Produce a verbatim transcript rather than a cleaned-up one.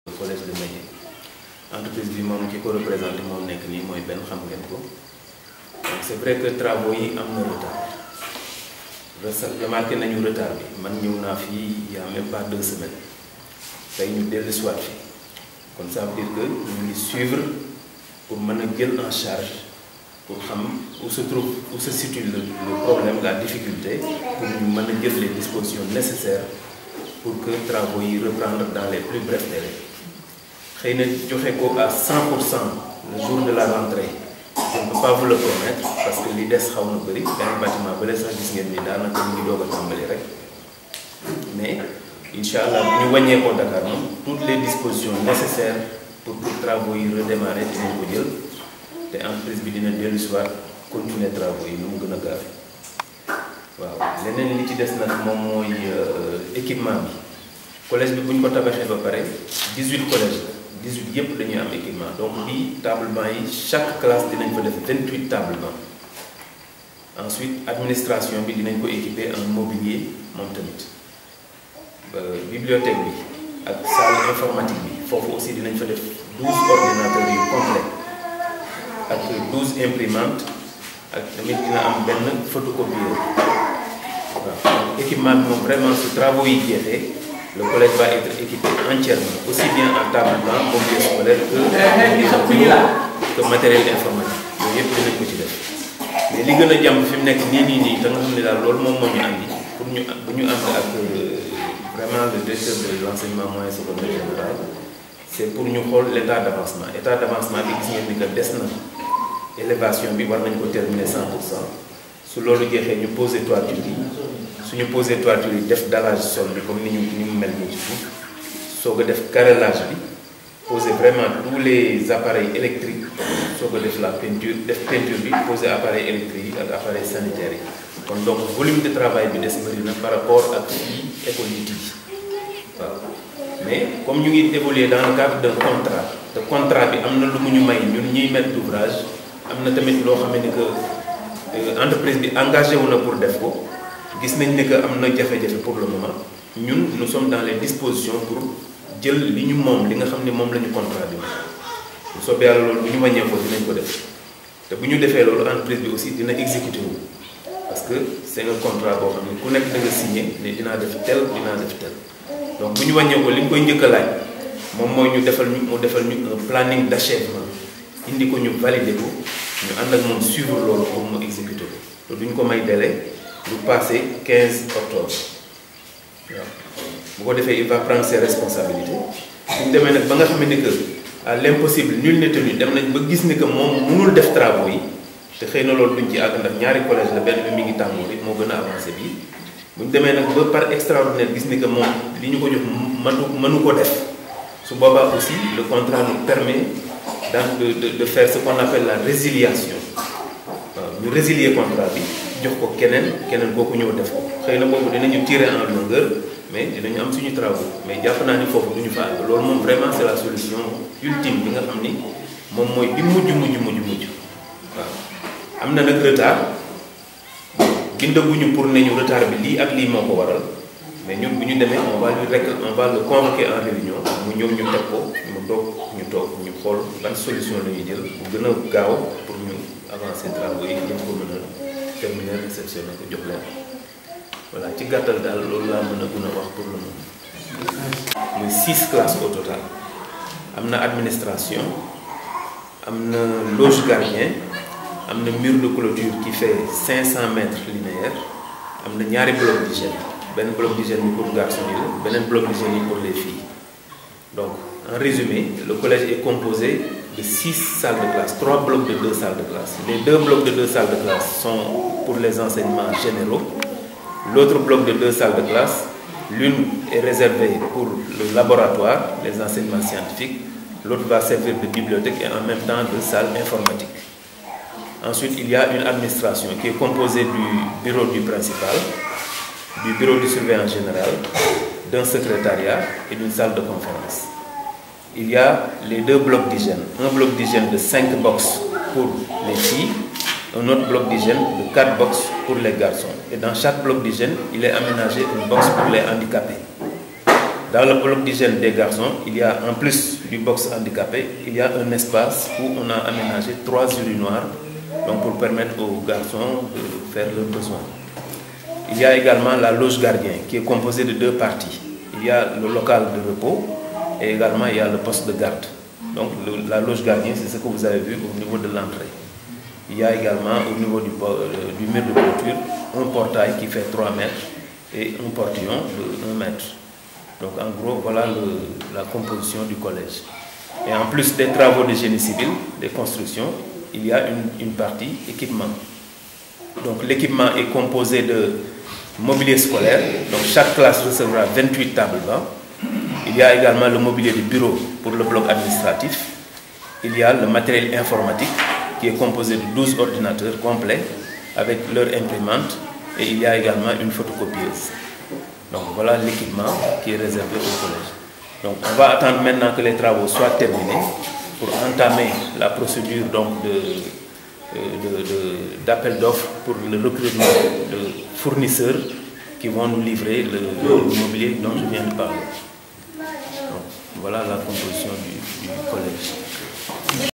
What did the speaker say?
Le collège de Médine entreprise bi moom ki ko représenté moom nekk nii mooy benn xam ngeen ko donc c'est vrai que travaux yi am na retard remarqué nañu retard bi man ñëw naa fii il y a même pas deux semaines tey ñu dellu si waat fii kon ça veut dire que ñu ngi suivre pour mën a jël en charge pour xam où se trouve où se situe le, le problème la difficulté pour ñu mën a jël les dispositions nécessaires pour que travaux yi reprendre dans les plus brefs délais. xëy na joxe ko à cent pour cent le jour de la rentrée je ne peux pas vous le promettre parce que li des xaw na bëri benn bâtiment ba sax gis ngeen ni daanaka ñu ngi doog a tàmbali rek mais incha allah bu ñu wàññee ko Dakar moom toutes les dispositions nécessaires pour que travaux yi redémarrer dinañ ko jël te entreprise bi dina dellu si waat continuer travaux yi nu mu gën a gaaw waaw leneen li ci des nag moom mooy équipement bi collège bi bu ñu ko tabaxee ba pare dix-huit collèges la dix-huit yëpp dañuy am équipement donc bii table-banc yi chaque classe dinañ fa def vingt-huit table-banc ensuite administration bi dinañ ko équiper en mobilier moom tamit bibliothèque bi ak salle informatique bi foofu aussi dinañ fa def douze ordinateurs yu complet ak douze imprimantes ak tamit dina am benn photocopieur waaw équipement bi moom vraiment su travaux yi jeexee le collège va être équipé entièrement aussi bien en table-banc mobilier scolaire que que matériel informatique yooyu yëpp dinañ ko ci def mais li gën a jàmp fi mu nekk nii nii nii da nga xam ne daal loolu moom moo ñu andi pour ñu bu ñu ànd ak vraiment le directeur de l'enseignement moyen secondaire général c'est pour ñu xool l'état d'avancement état d'avancement bi gis ngeen ni que des na élévation bi war nañ ko terminer cent pour cent su loolu jeexee ñu poser toiture yi suñu poser toiture yi def dallage sol bi comme ni ñu ni mu mel nii ci suuf soog a def carrelage bi poser vraiment tous les appareils électriques soog a def la peinture def peinture bi poser appareil électrique yi ak appareil sanitaire yi kon donc volume de travail bi des bëri na par rapport ak fii école yi tijji waaw mais comme ñu ngi évoluer dans le cadre d'un contrat te contrat bi am na lu mu ñu may ñun ñuy maître d'ouvrage am na tamit loo xam ne que entreprise bi engagé wu na pour def ko gis nañ ne que am na jafe-jafe pour le moment ñun nous sommes dans les dispositions pour jël li ñu moom li nga xam ne moom la ñu contrat bi bu soobee yàlla loolu bu ñu wàññee ko dinañ ko def te bu ñu defee loolu entreprise bi aussi dina exécuter wu parce que c'est un contrat boo xam ne ku nekk da nga signé ne dinaa def tel dinaa def tel donc bu ñu wàññee ko li ñu koy njëkk a laaj moom mooy ñu defal ñu mu defal ñu un planning d'achèvement indi ko ñu valider ko ñu ànd ak moom suivre loolu pour mu exécuter ko te duñ ko may délai du passé quinze octobre waaw bu ko defee il va prendre ses responsabilités suñ demee nag ba nga xam ne que à l'impossible nul n'est tenu dem nañ ba gis ni que moom mënul def travaux yi te xëy na loolu duñ ci àgg ndax ñaari collège la benn bi mi ngi tàmbali bi moo gën a avancé bii bu ñu demee nag ba par extraordinaire gis ni que moom li ñu ko jox mënu mënu ko def su boobaa aussi le contrat nous permet donc de de de faire ce qu'on appelle la résiliation waaw ñu résilier contrat bi jox ko keneen keneen kooku ñëw def ko xëy na boobu dinañu tirer en longueur mais dinañu am suñu travaux mais jàpp naa ni foofu du ñu fa àgg loolu moom vraiment c'est la solution ultime bi nga xam ni moom mooy bi mujj mujj mujj mujj waaw am na nag retard bindaguñu pour ne ñu retard bi lii ak lii moo ko waral mais ñun bu ñu demee on va lui rek on va le convoquer en réunion mu ñëw ñu teg ko mu toog ñu toog ñu xool ban solution la ñuy jël bu gën a gaaw pour ñu avancer travaux yi ñu ko mën a terminer réceptionné ko jox leen voilà ci gàttal daal loolu laa mën a gën a wax pour le moment. muy six classes au total am na administration am na loge gardien am na mur de clôture qui fait cinq cents mètres linéaires am na ñaari bloc d'hygiène benn bloc d'hygiène bi pour garçons yi la beneen bloc d'hygiène yi pour les filles donc en résumé le collège est composé de six salles de classe trois blocs de deux salles de classe les deux blocs de deux salles de classe sont pour les enseignements généraux l'autre bloc de deux salles de classe l'une est réservée pour le laboratoire les enseignements scientifiques l'autre va servir de bibliothèque et en même temps de salle informatique. Ensuite, il y a une administration qui est composée du bureau du principal, du bureau du surveillant général, d'un secrétariat et d'une salle de conférence. Il y a les deux blocs d'hygiène. Un bloc d'hygiène de cinq box pour les filles, un autre bloc d'hygiène de quatre box pour les garçons. Et dans chaque bloc d'hygiène, il est aménagé une box pour les handicapés. Dans le bloc d'hygiène des garçons, il y a en plus du box handicapé, il y a un espace où on a aménagé trois urinoirs, donc pour permettre aux garçons de faire leurs besoins. Il y a également la loge gardien qui est composée de deux parties. Il y a le local de repos et également il y a le poste de garde. Donc le, la loge gardien, c'est ce que vous avez vu au niveau de l'entrée. Il y a également au niveau du, euh, du mur de clôture un portail qui fait trois mètres et un portillon de un mètre. Donc en gros, voilà le, la composition du collège. Et en plus des travaux de génie civil, des constructions, il y a une, une partie équipement. Donc l'équipement est composé de mobilier scolaire. Donc chaque classe recevra vingt-huit tables bancs. Il y a également le mobilier de bureau pour le bloc administratif. Il y a le matériel informatique qui est composé de douze ordinateurs complets avec leur imprimante. Et il y a également une photocopieuse. Donc voilà l'équipement qui est réservé au collège. Donc on va attendre maintenant que les travaux soient terminés pour entamer la procédure donc de, d'appel d'offres pour le recrutement de fournisseurs qui vont nous livrer le, le mobilier dont je viens de parler. Donc voilà la composition du, du collège.